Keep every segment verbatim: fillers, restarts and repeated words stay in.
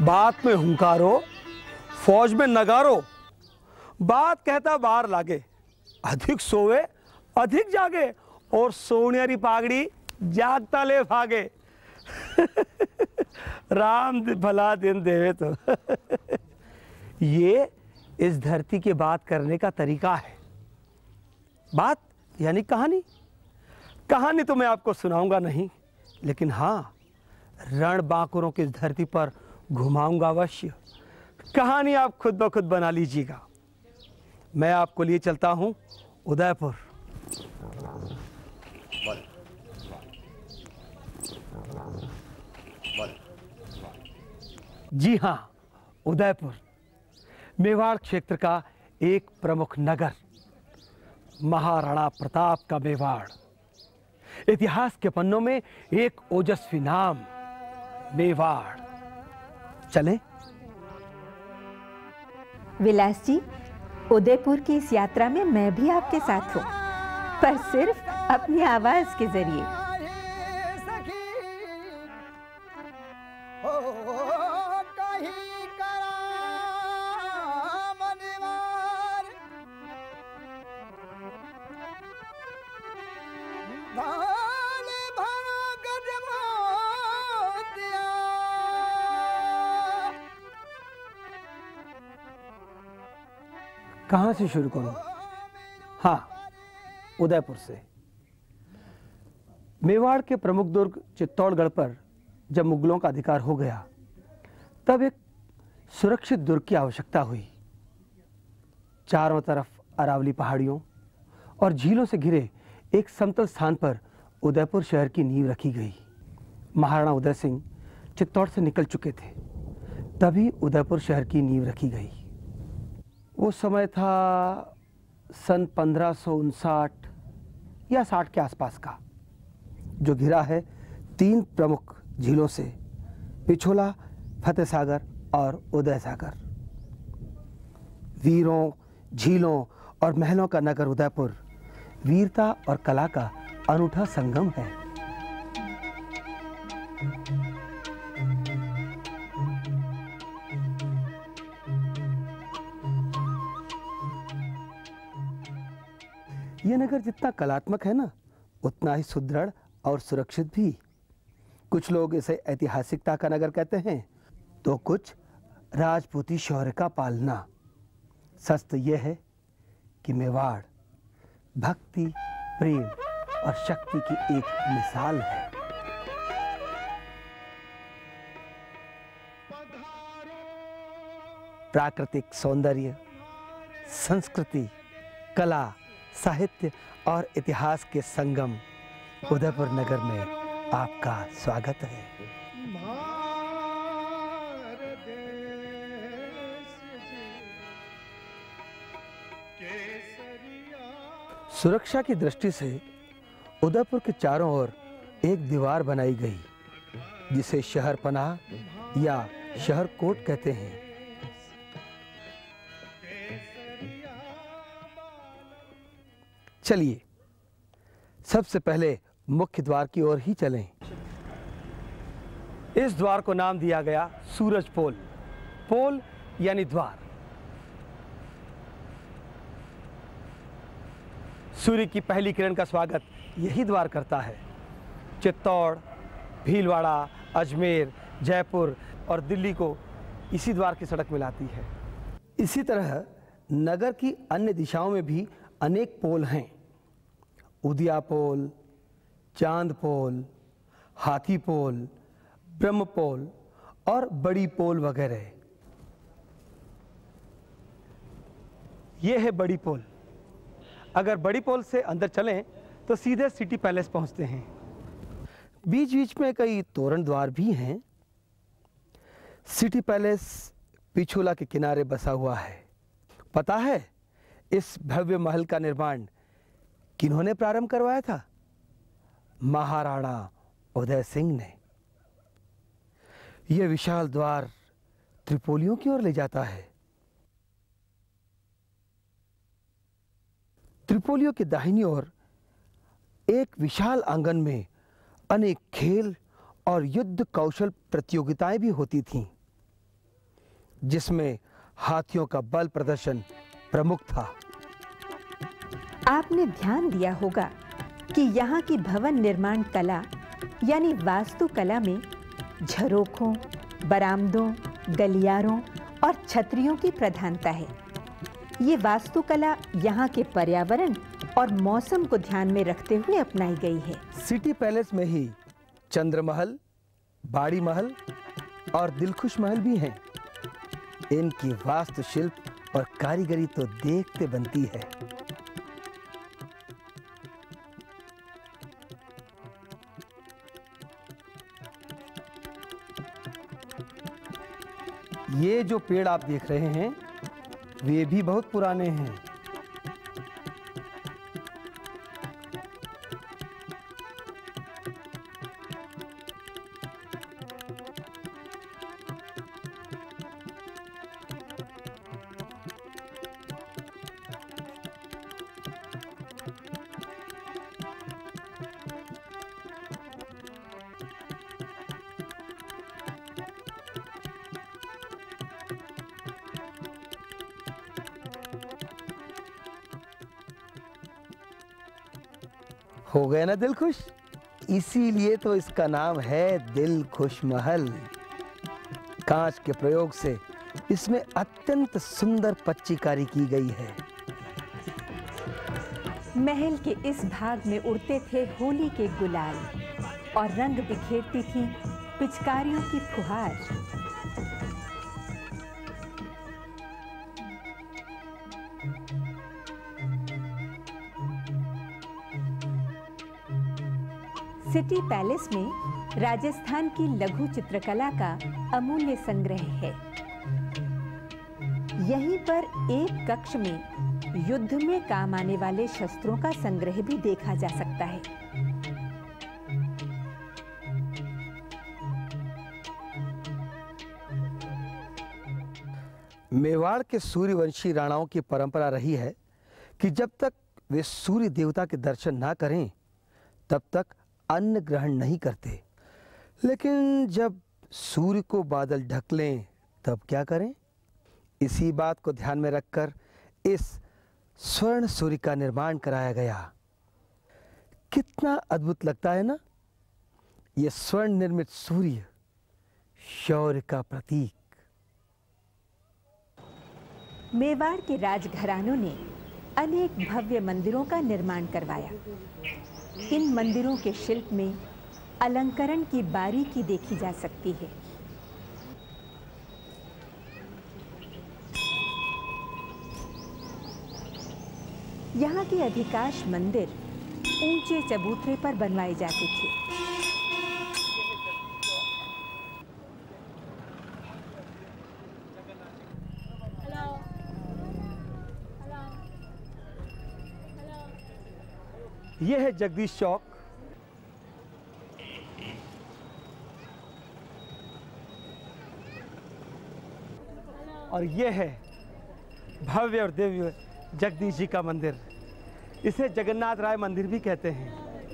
बात में हुंकारो, फौज में नगारो, बात कहता बार लागे, अधिक सोवे अधिक जागे, और सोनियारी पागड़ी जागता ले भागे। राम भला दिन देवे तो। ये इस धरती के बात करने का तरीका है। बात यानी कहानी। कहानी तो मैं आपको सुनाऊंगा नहीं, लेकिन हाँ, रण बांकुरों की इस धरती पर घुमाऊंगा अवश्य। कहानी आप खुद ब खुद बना लीजिएगा। मैं आपको लिए चलता हूं उदयपुर। जी हाँ, उदयपुर मेवाड़ क्षेत्र का एक प्रमुख नगर, महाराणा प्रताप का मेवाड़। इतिहास के पन्नों में एक ओजस्वी नाम, मेवाड़। चलें? विलास जी, उदयपुर की इस यात्रा में मैं भी आपके साथ हूँ, पर सिर्फ अपनी आवाज के जरिए। कहां से शुरू करूं? हाँ, उदयपुर से। मेवाड़ के प्रमुख दुर्ग चित्तौड़गढ़ पर जब मुगलों का अधिकार हो गया, तब एक सुरक्षित दुर्ग की आवश्यकता हुई। चारों तरफ अरावली पहाड़ियों और झीलों से घिरे एक समतल स्थान पर उदयपुर शहर की नींव रखी गई। महाराणा उदय सिंह चित्तौड़ से निकल चुके थे, तभी उदयपुर शहर की नींव रखी गई। वो समय था सन पंद्रह सौ उनसाठ या साठ के आसपास का, जो घिरा है तीन प्रमुख झीलों से, पिछोला, फतेह सागर और उदय सागर। वीरों, झीलों और महलों का नगर उदयपुर वीरता और कला का अनूठा संगम है। यह नगर जितना कलात्मक है ना, उतना ही सुदृढ़ और सुरक्षित भी। कुछ लोग इसे ऐतिहासिकता का नगर कहते हैं, तो कुछ राजपूती शौर्य का पालना। सच तो यह है कि मेवाड़ भक्ति, प्रेम और शक्ति की एक मिसाल है। प्राकृतिक सौंदर्य, संस्कृति, कला, साहित्य और इतिहास के संगम उदयपुर नगर में आपका स्वागत है। सुरक्षा की दृष्टि से उदयपुर के चारों ओर एक दीवार बनाई गई, जिसे शहर पनाह या शहर कोट कहते हैं। चलिए सबसे पहले मुख्य द्वार की ओर ही चलें। इस द्वार को नाम दिया गया सूरज पोल। पोल यानी द्वार। सूर्य की पहली किरण का स्वागत यही द्वार करता है। चित्तौड़, भीलवाड़ा, अजमेर, जयपुर और दिल्ली को इसी द्वार की सड़क मिलाती है। इसी तरह नगर की अन्य दिशाओं में भी अनेक पोल हैं। उदिया पोल, चांद पोल, हाथी पोल, ब्रह्म पोल और बड़ी पोल वगैरह। यह है बड़ी पोल। अगर बड़ी पोल से अंदर चलें तो सीधे सिटी पैलेस पहुंचते हैं। बीच बीच में कई तोरण द्वार भी हैं। सिटी पैलेस पिछोला के किनारे बसा हुआ है। पता है इस भव्य महल का निर्माण किन्होंने प्रारंभ करवाया था? महाराणा उदय सिंह ने। यह विशाल द्वार त्रिपोलियों की ओर ले जाता है। त्रिपोलियों की दाहिनी ओर एक विशाल आंगन में अनेक खेल और युद्ध कौशल प्रतियोगिताएं भी होती थीं। जिसमें हाथियों का बल प्रदर्शन प्रमुख था। आपने ध्यान दिया होगा कि यहाँ की भवन निर्माण कला यानी वास्तुकला में झरोखों, बरामदों, गलियारों और छतरियों की प्रधानता है। ये वास्तुकला यहाँ के पर्यावरण और मौसम को ध्यान में रखते हुए अपनाई गई है। सिटी पैलेस में ही चंद्रमहल, बाड़ी महल और दिलखुश महल भी हैं। इनकी वास्तुशिल्प और कारीगरी तो देखते बनती है। ये जो पेड़ आप देख रहे हैं वे भी बहुत पुराने हैं। हो गए ना दिल खुश? इसीलिए तो इसका नाम है दिल खुश महल। कांच के प्रयोग से इसमें अत्यंत सुंदर पच्चीकारी की गई है। महल के इस भाग में उड़ते थे होली के गुलाल और रंग बिखेरती थी पिचकारियों की फुहार। सिटी पैलेस में राजस्थान की लघु चित्रकला का अमूल्य संग्रह है। यहीं पर एक कक्ष में युद्ध में काम आने वाले शस्त्रों का संग्रह भी देखा जा सकता है। मेवाड़ के सूर्यवंशी राणाओं की परंपरा रही है कि जब तक वे सूर्य देवता के दर्शन ना करें तब तक अन्न ग्रहण नहीं करते। लेकिन जब सूर्य को बादल ढक लें तब क्या करें? इसी बात को ध्यान में रखकर इस स्वर्ण सूर्य का निर्माण कराया गया। कितना अद्भुत लगता है ना? यह स्वर्ण निर्मित सूर्य शौर्य का प्रतीक। मेवाड़ के राजघरानों ने अनेक भव्य मंदिरों का निर्माण करवाया। इन मंदिरों के शिल्प में अलंकरण की बारीकी देखी जा सकती है। यहाँ के अधिकांश मंदिर ऊंचे चबूतरे पर बनवाए जाते थे। यह है जगदीश चौक। और यह है भव्य और दिव्य जगदीश जी का मंदिर। इसे जगन्नाथ राय मंदिर भी कहते हैं।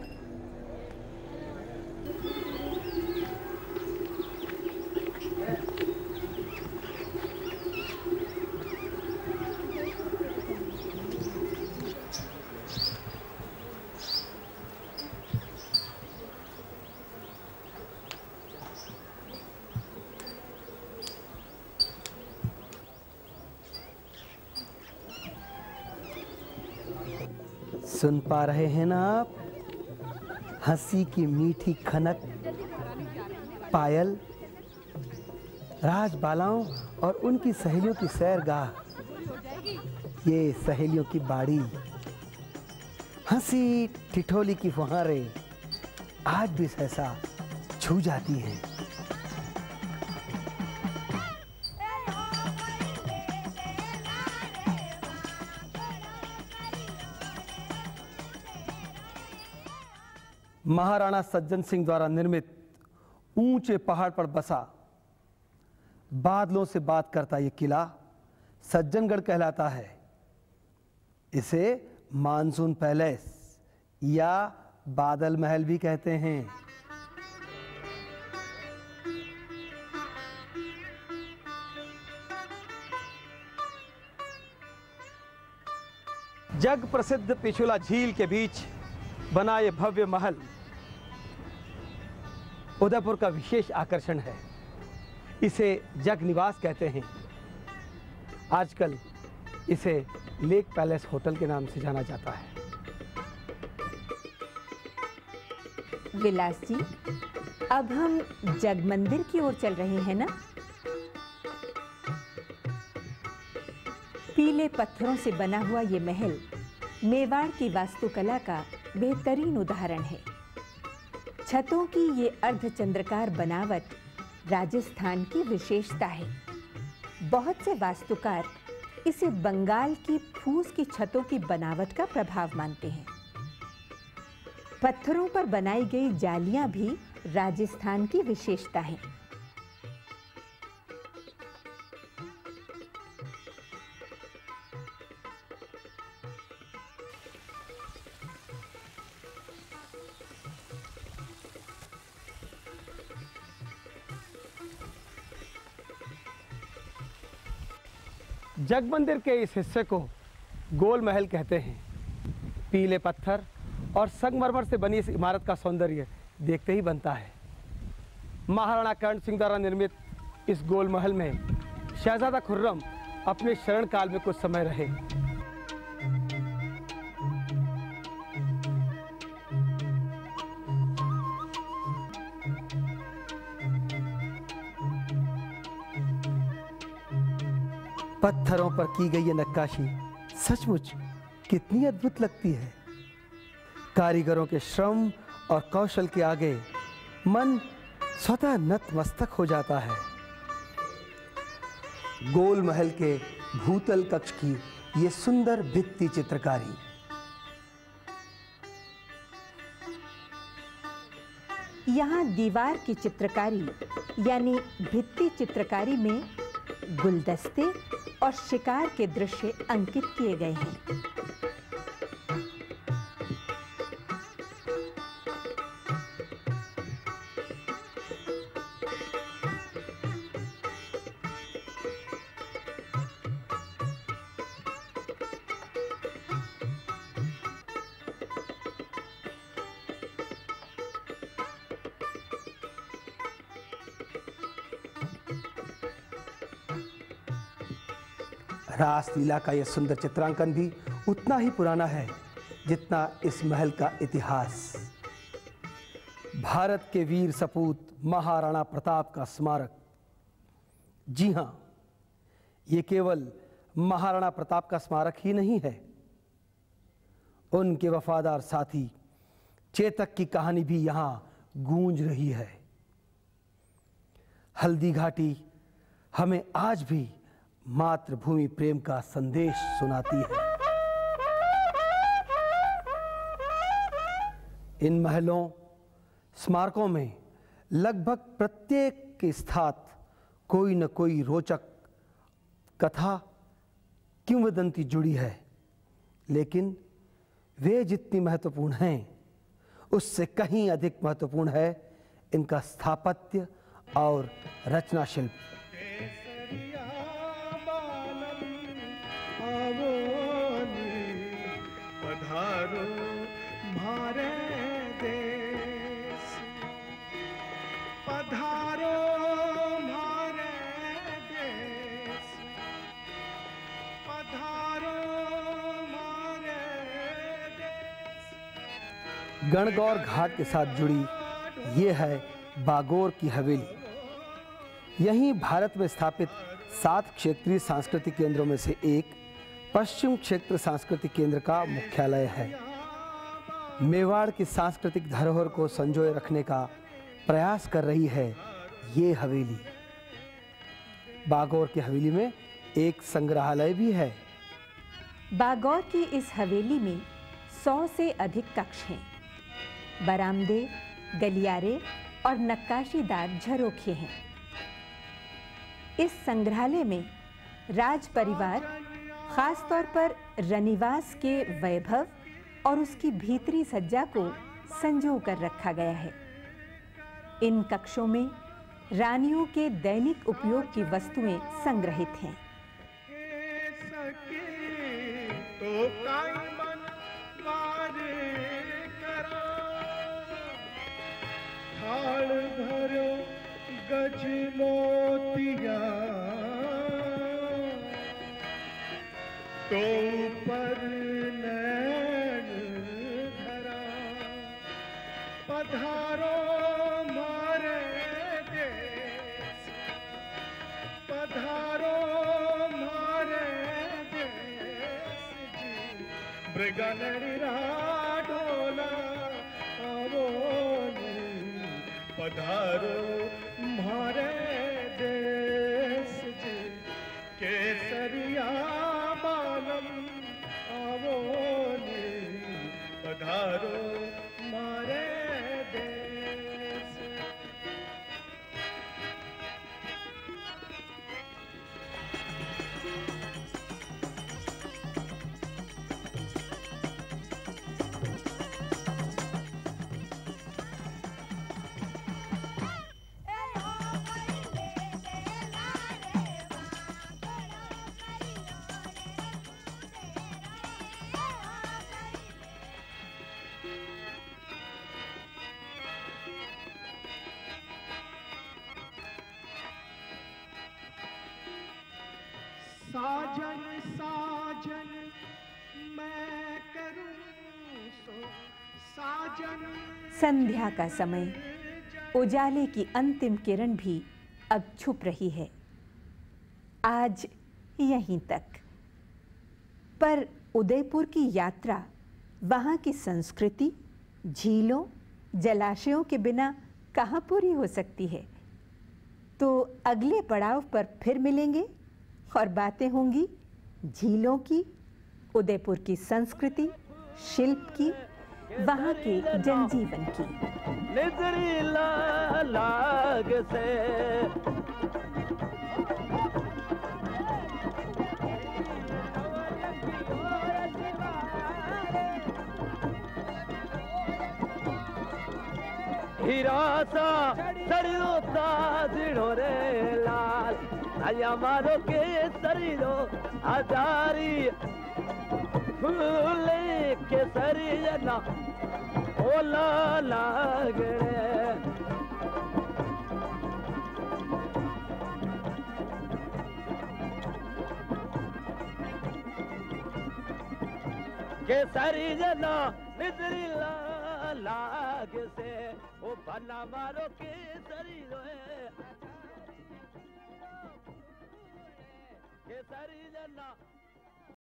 सुन पा रहे हैं ना आप? हंसी की मीठी खनक, पायल, राजबालाओं और उनकी सहेलियों की सैरगाह, ये सहेलियों की बाड़ी, हंसी ठिठोली की फुहारें आज भी सहसा छू जाती हैं। महाराणा सज्जन सिंह द्वारा निर्मित ऊंचे पहाड़ पर बसा बादलों से बात करता यह किला सज्जनगढ़ कहलाता है। इसे मानसून पैलेस या बादल महल भी कहते हैं। जग प्रसिद्ध पिछुला झील के बीच बना ये भव्य महल उदयपुर का विशेष आकर्षण है। इसे जग निवास कहते हैं। आजकल इसे लेक पैलेस होटल के नाम से जाना जाता है। विलास जी, अब हम जग मंदिर की ओर चल रहे हैं ना? पीले पत्थरों से बना हुआ ये महल मेवाड़ की वास्तुकला का बेहतरीन उदाहरण है। छतों की ये अर्धचंद्राकार बनावट राजस्थान की विशेषता है। बहुत से वास्तुकार इसे बंगाल की फूस की छतों की बनावट का प्रभाव मानते हैं। पत्थरों पर बनाई गई जालियां भी राजस्थान की विशेषता है। जग मंदिर के इस हिस्से को गोल महल कहते हैं। पीले पत्थर और संगमरमर से बनी इस इमारत का सौंदर्य देखते ही बनता है। महाराणा कर्ण सिंह द्वारा निर्मित इस गोल महल में शहजादा खुर्रम अपने शरण काल में कुछ समय रहे। पत्थरों पर की गई ये नक्काशी सचमुच कितनी अद्भुत लगती है। कारीगरों के श्रम और कौशल के आगे मन स्वतः नतमस्तक हो जाता है। गोल महल के भूतल कक्ष की ये सुंदर भित्ति चित्रकारी, यहाँ दीवार की चित्रकारी यानी भित्ति चित्रकारी में गुलदस्ते और शिकार के दृश्य अंकित किए गए हैं। रासलीला का यह सुंदर चित्रांकन भी उतना ही पुराना है जितना इस महल का इतिहास। भारत के वीर सपूत महाराणा प्रताप का स्मारक। जी हां, ये केवल महाराणा प्रताप का स्मारक ही नहीं है। उनके वफादार साथी चेतक की कहानी भी यहां गूंज रही है। हल्दी घाटी हमें आज भी मातृभूमि प्रेम का संदेश सुनाती है। इन महलों स्मारकों में लगभग प्रत्येक के साथ कोई न कोई रोचक कथा किंवदंती जुड़ी है, लेकिन वे जितनी महत्वपूर्ण हैं उससे कहीं अधिक महत्वपूर्ण है इनका स्थापत्य और रचना शिल्प। गणगौर घाट के साथ जुड़ी ये है बागोर की हवेली। यहीं भारत में स्थापित सात क्षेत्रीय सांस्कृतिक केंद्रों में से एक पश्चिम क्षेत्र सांस्कृतिक केंद्र का मुख्यालय है। मेवाड़ की सांस्कृतिक धरोहर को संजोए रखने का प्रयास कर रही है ये हवेली। बागौर की हवेली में एक संग्रहालय भी है। बागौर की इस हवेली में सौ से अधिक कक्ष हैं। बरामदे, गलियारे और नक्काशीदार झरोखे हैं। इस संग्रहालय में राज परिवार, खास तौर पर रनिवास के वैभव और उसकी भीतरी सज्जा को संजो कर रखा गया है। इन कक्षों में रानियों के दैनिक उपयोग की वस्तुएं संग्रहित हैं। तो काई मन वारे करा थाल भरो गज मोतिया तो पर नैन धरा पधारो मारे देश पधारो मारे देश जी मृगनरी ढोला आवो पधारो मारे देश जी केसरिया बालम आवो पधारो मारे देश। साजन साजन मैं करूं सो साजन। संध्या का समय, उजाले की अंतिम किरण भी अब छुप रही है। आज यहीं तक, पर उदयपुर की यात्रा, वहाँ की संस्कृति, झीलों, जलाशयों के बिना कहाँ पूरी हो सकती है। तो अगले पड़ाव पर फिर मिलेंगे और बातें होंगी झीलों की, उदयपुर की संस्कृति, शिल्प की, वहाँ के जनजीवन की। निजरी लाग से हीरा सा सरियो ताजड़ो रे लाल आया मारो के सरियो हजारी फूले के सरिया ना ओला लागे के सरिया ना निजरी लाग से ओ बना मारो के सरियो के सरिया ना